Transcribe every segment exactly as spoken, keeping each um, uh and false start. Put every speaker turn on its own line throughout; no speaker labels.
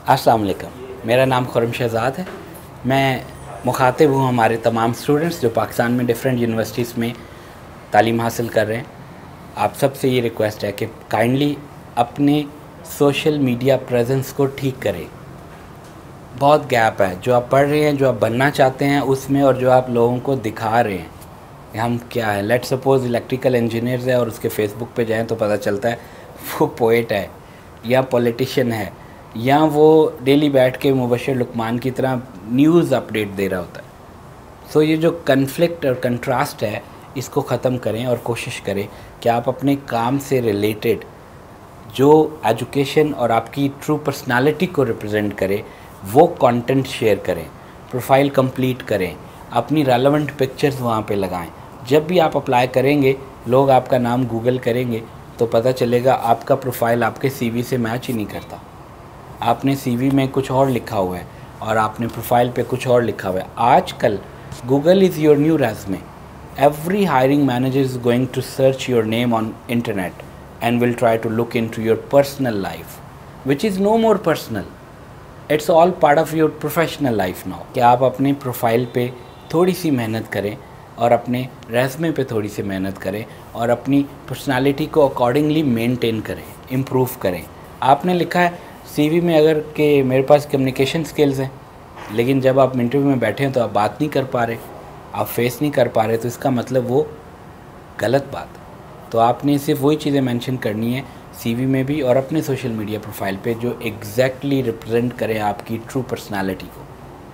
अस्सलाम वालेकुम, मेरा नाम खुर्रम शहज़ाद है। मैं मुखातिब हूँ हमारे तमाम स्टूडेंट्स जो पाकिस्तान में डिफरेंट यूनिवर्सिटीज़ में तालीम हासिल कर रहे हैं। आप सबसे ये रिक्वेस्ट है कि काइंडली अपने सोशल मीडिया प्रेजेंस को ठीक करें। बहुत गैप है जो आप पढ़ रहे हैं, जो आप बनना चाहते हैं उसमें, और जो आप लोगों को दिखा रहे हैं हम क्या है। लेट्स सपोज़ इलेक्ट्रिकल इंजीनियर्स है और उसके फेसबुक पे जाएं तो पता चलता है वो पोएट है या पॉलिटिशियन है या वो डेली बैठ के मुबशिर लुकमान की तरह न्यूज़ अपडेट दे रहा होता है। सो ये जो कन्फ्लिक्ट और कंट्रास्ट है इसको ख़त्म करें और कोशिश करें कि आप अपने काम से रिलेटेड जो एजुकेशन और आपकी ट्रू पर्सनालिटी को रिप्रेजेंट करे वो कंटेंट शेयर करें, प्रोफाइल कंप्लीट करें, अपनी रेलेवेंट पिक्चर्स वहाँ पे लगाएं। जब भी आप अप्लाई करेंगे लोग आपका नाम गूगल करेंगे तो पता चलेगा आपका प्रोफाइल आपके सीवी से मैच ही नहीं करता। आपने सीवी में कुछ और लिखा हुआ है और आपने प्रोफाइल पे कुछ और लिखा हुआ है। आजकल Google is your new resume. Every hiring manager is going to search your name on internet and will try to look into your personal life, which is no more personal. It's all part of your professional life now. कि आप अपने profile पे थोड़ी सी मेहनत करें और अपने resume पे थोड़ी सी मेहनत करें और अपनी पर्सनालिटी को अकॉर्डिंगली मेंटेन करें, इम्प्रूव करें। आपने लिखा है सीवी में अगर कि मेरे पास कम्युनिकेशन स्किल्स हैं, लेकिन जब आप इंटरव्यू में बैठे हैं तो आप बात नहीं कर पा रहे, आप फेस नहीं कर पा रहे, तो इसका मतलब वो गलत बात है। तो आपने सिर्फ वही चीज़ें मेंशन करनी है सीवी में भी और अपने सोशल मीडिया प्रोफाइल पे जो एग्जैक्टली रिप्रेजेंट करें आपकी ट्रू पर्सनालिटी को।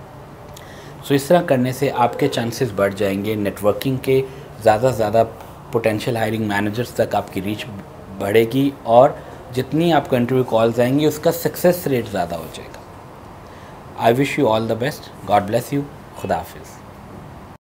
सो इस तरह करने से आपके चांसेस बढ़ जाएंगे नेटवर्किंग के, ज़्यादा से ज़्यादा पोटेंशियल हायरिंग मैनेजर्स तक आपकी रीच बढ़ेगी और जितनी आपको इंटरव्यू कॉल्स आएंगी उसका सक्सेस रेट ज़्यादा हो जाएगा। I wish you all the best. God bless you. खुदा हाफिज़।